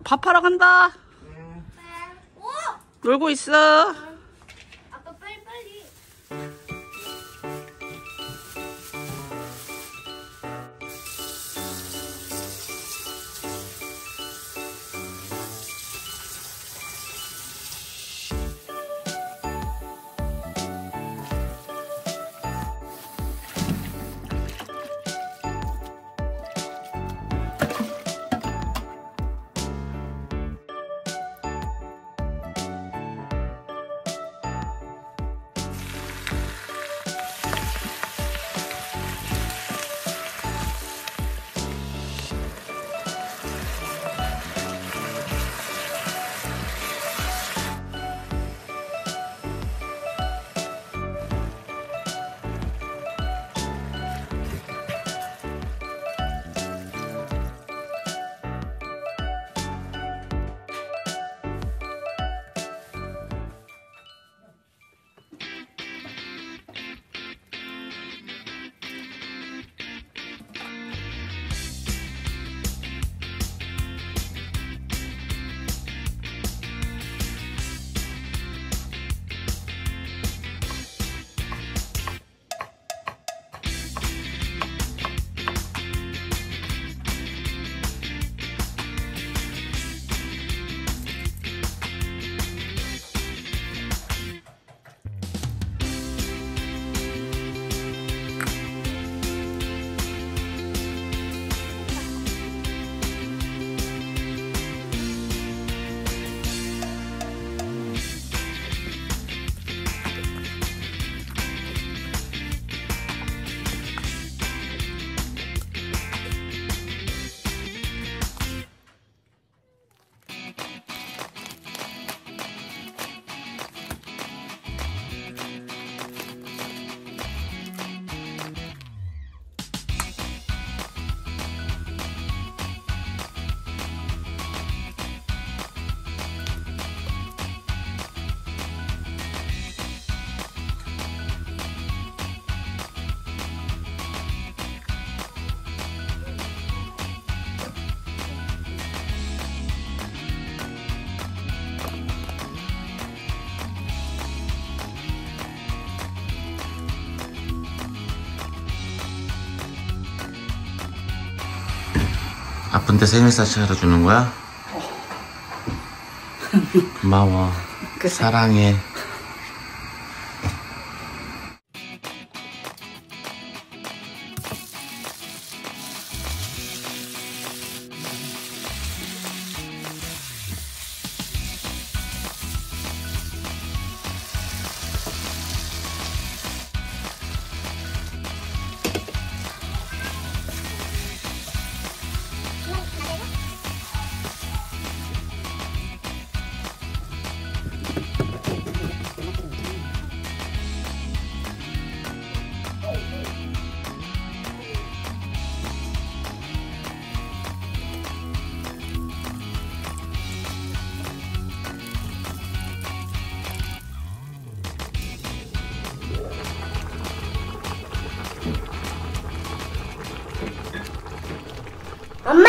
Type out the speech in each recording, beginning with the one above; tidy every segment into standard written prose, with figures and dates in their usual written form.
밥하러 간다. 오! 놀고 있어. 아빠 빨리빨리. 아픈데 생일사 차려주는 거야? 고마워. 그래. 사랑해. 엄마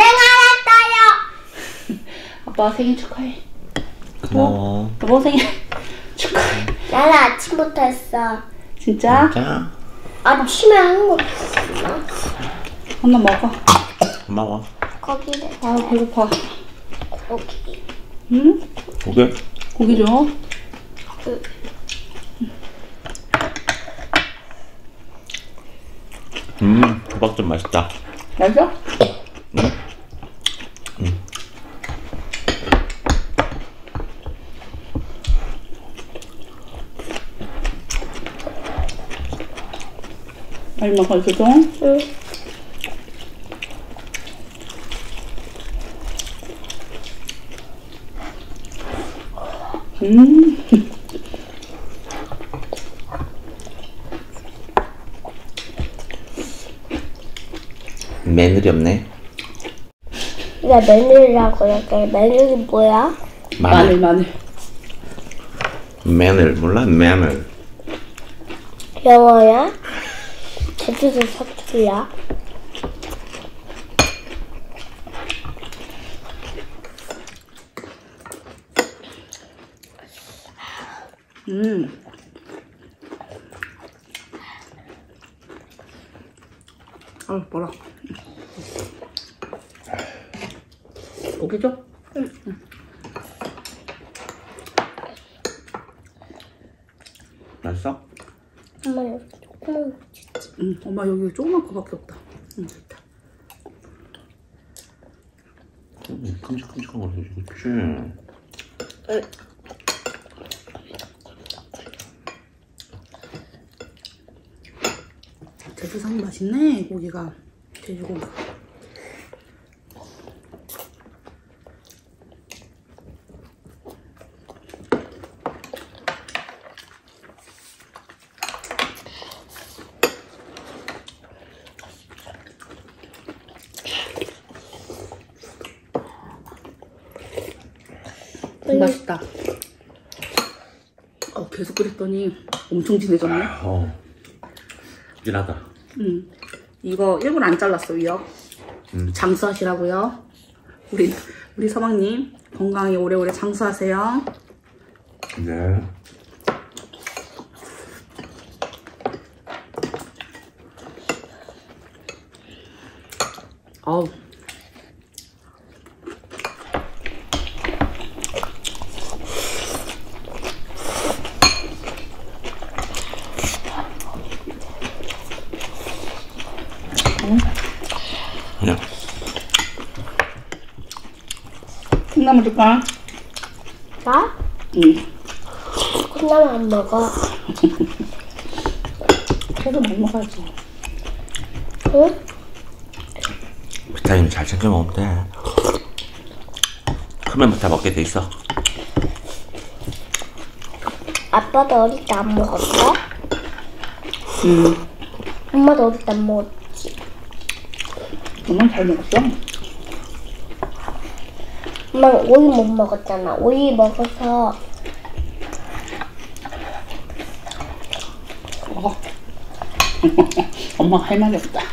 고생하셨어요. 아빠 생일 축하해. 고마워. 여보 생일 축하해. 나는 아침부터 했어. 진짜? 자, 아침에 한 거 있나? 하나 먹어. 고마워. 거기를 아 배고파. 거기. 응? 고개? 고기 줘. 호박 좀 맛있다. 맛있어? 응? 빨리 먹어 이거도. 응. 매늘이 없네. 왜 마늘이라고 그래? 마늘이 뭐야? 마늘 마늘. 매늘 몰라? 매늘. 영어야? 제주도 사투리야? 뭐라. 고기 줘? 응. 맛있어? 엄마 여기 조그만 거 주지. 응, 엄마 여기 조그만 거밖에 없다. 응, 됐다. 큼직큼직한 거 해야지, 그치? 응. 제주산이 맛있네, 고기가. 돼지고기가. 맛있다. 계속 끓였더니 엄청 진해졌네. 진하다. 이거 일부러 안 잘랐어, 위요. 장수하시라고요. 우리 서방님 건강히 오래오래 장수하세요. 네. 어우. 그냥. 콩나물 줄까? 나? 응. 콩나물 안 먹어. 계속 많이 먹어야지. 응? 비타민 잘 챙겨 먹으면 돼. 크면 다 먹게 돼 있어. 아빠도 어릴 때 안 먹었어? 엄마도 어릴 때 안 먹었지. 엄마 잘 먹었어? 엄마는 오이 못 먹었잖아. 오이 먹어서 엄마가 할 말이 없다.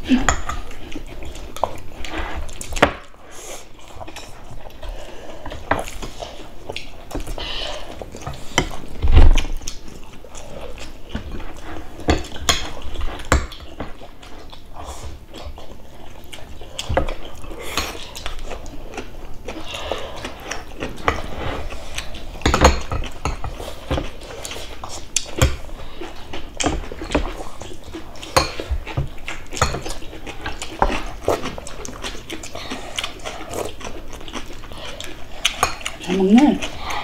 잘 먹네.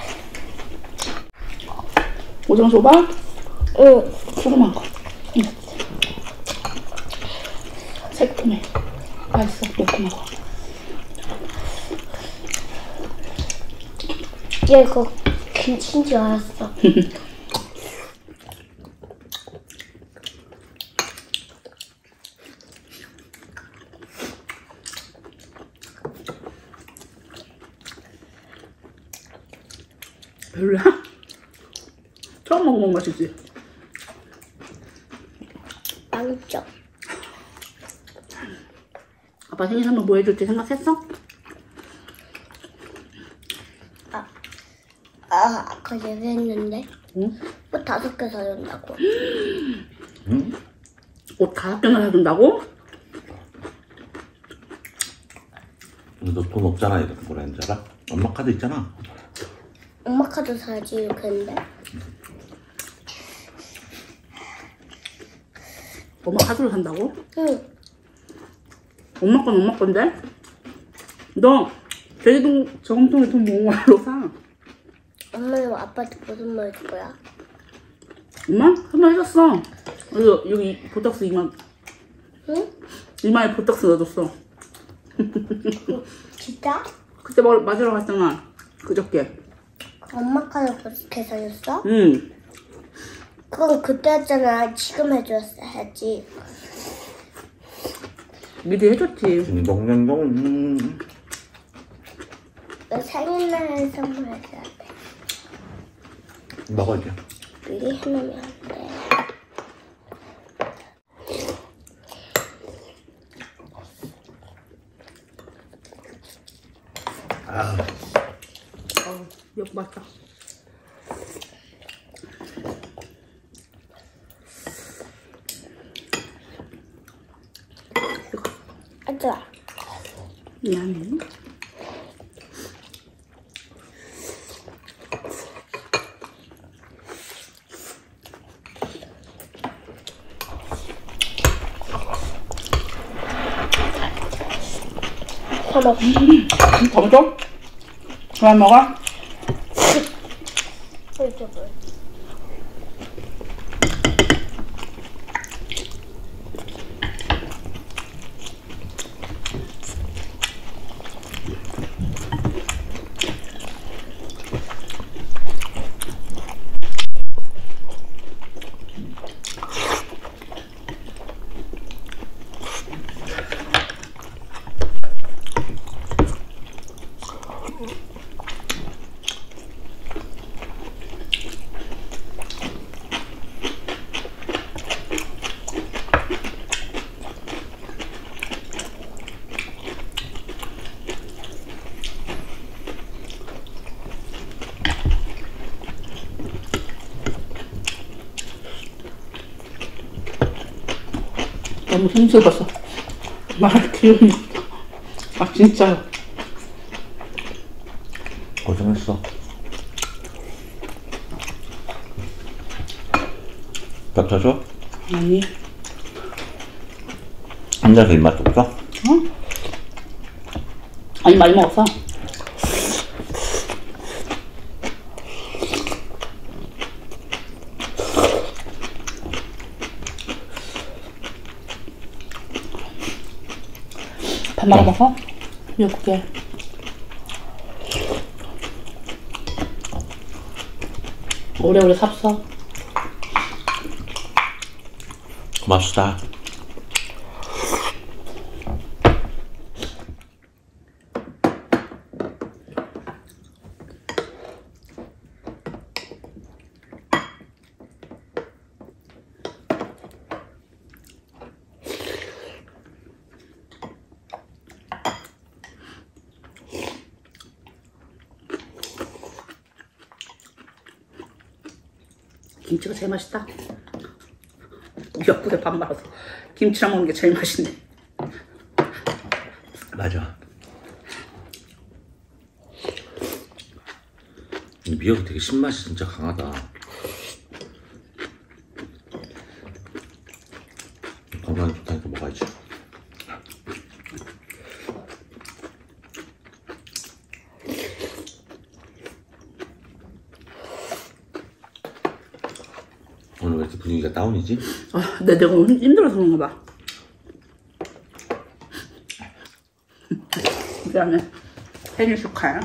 오징어 줘봐? 응. 조그만 거. 응. 새콤해. 맛있어. 놓고 먹어. 얘 그거 김치인 줄 알았어. 별로야? 처음 먹어본 맛이지? 빵점. 아빠 생일 선물 뭐 해줄지 생각했어? 아까 얘기했는데 응? 옷 5개 사준다고. 옷 5개나 사준다고? 너 돈 없잖아. 이거 뭐라 했는지 알아? 엄마 카드 있잖아. 엄마 카드 사야지 이렇게 했는데. 엄마 카드로 산다고? 응. 엄마 건 엄마 건데? 너 제주동 저금통에 돈 모은 걸로 사. 엄마는 아빠한테 무슨 말 줄 거야? 엄마? 선물 해줬어. 여기 보톡스 이마. 응? 이마에 보톡스 넣어줬어. 진짜? 그때 맞으러 갔잖아. 그저께. 엄마 카드 그렇게 사줬어? 응. 그건 그때 했잖아. 지금 해줬어야지. 미리 해줬지. 딩동댕동. 너 생일날 선물해줘야 돼. 먹어 이제. 미리 해놓으면 안 돼. 여기 맛있다. 가자. 미안해. 다 먹어. 더 줘? 그만 먹어? 이렇게 물. 너무 힘들어서 말 기운이 아 진짜요. 고생했어. 밥 사줘? 아니 앉아서 입맛 없어? 응? 아니 많이 먹었어. 밥 말아 먹어? 미역국에 오래오래 삽서. 고맙다. 김치가 제일 맛있다. 미역국에 밥 말아서 김치랑 먹는 게 제일 맛있네. 맞아. 이 미역이 되게 신맛이 진짜 강하다. 건강에 좋다니까 먹어야지. 오늘 왜 이렇게 분위기가 다운이지? 아, 내가 오늘 힘들어서 그런가 봐. 미안해. 생일 축하해.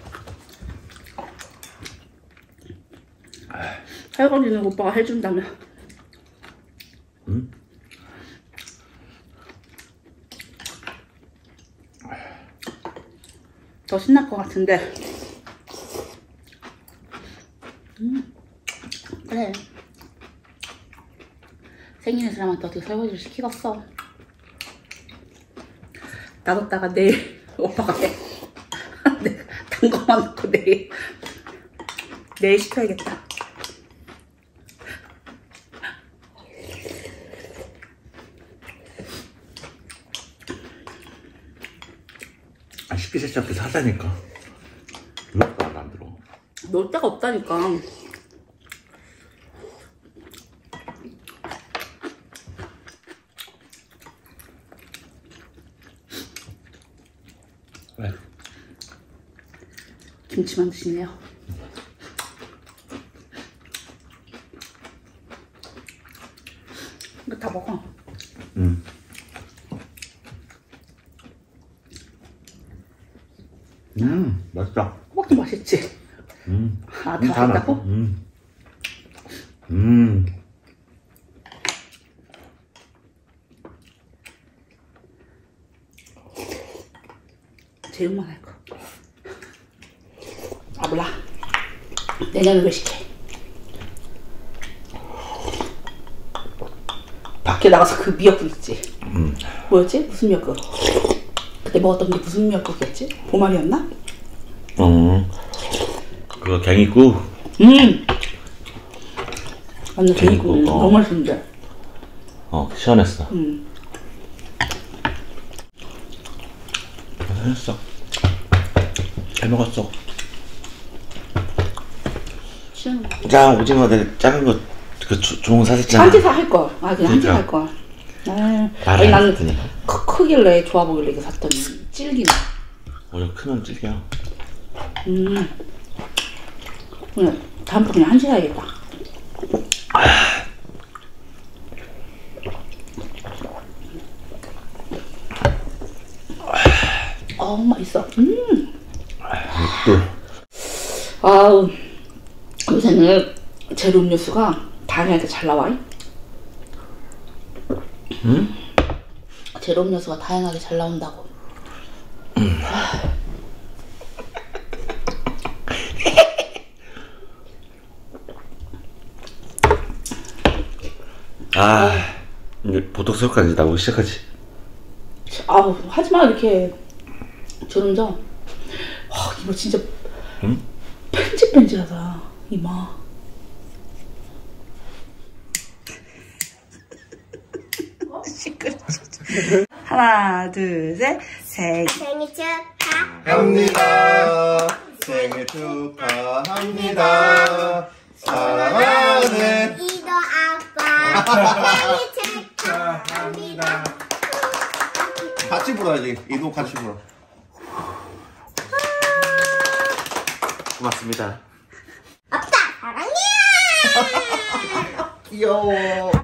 할거리는 오빠가 해준다며. 응? 더 신날 것 같은데. 그래. 생일인 사람한테 어떻게 설거지를 시키겠어. 놔뒀다가 내일 오빠가 해. 단 거만 넣고 내일 시켜야겠다. 아, 식기세척기 사자니까. 왜 말 안 들어? 놀 데가 없다니까. 왜? 김치만 드시네요. 이거 다 먹어. 맛있다. 호박도 맛있지? 아, 다 맛있다고? 제육만 할 거. 아, 몰라. 내년에 외식해. 밖에 나가서 그 미역국 있지? 뭐였지? 무슨 미역국? 그때 먹었던 게 무슨 미역국이었지? 보말이었나? 그거 갱이국? 완전 갱이국. 너무 맛있는데. 시원했어. 맛있어. 잘 먹었어. 자, 오징어 내가 작은 거, 그 좋은 거 사셨잖아. 한치사 할 거. 아, 그냥 한치사 할 거. 아니, 나는 크길래 좋아 보길래 이거 샀더니 질기네. 오히려 크면 질겨. 그냥 다음부터 그냥 한치사 해야겠다. 맛있어. 아우, 요새는 제로 음료수가 다양하게 잘 나와. 제로 음료수가 다양하게 잘 나온다고. 이제 보톡스까지 나오기 시작하지. 아우, 하지마 이렇게 저런자. 와, 이거 진짜 뺀질뺀질하다 이마. 하나, 둘, 셋. 생일 합니다. 생일 축하합니다. 사랑하는 이도 아빠 생일 축하합니다. 같이 불어야지. 이도 같이 불어. 고맙습니다. 아빠 사랑해요. 귀여워.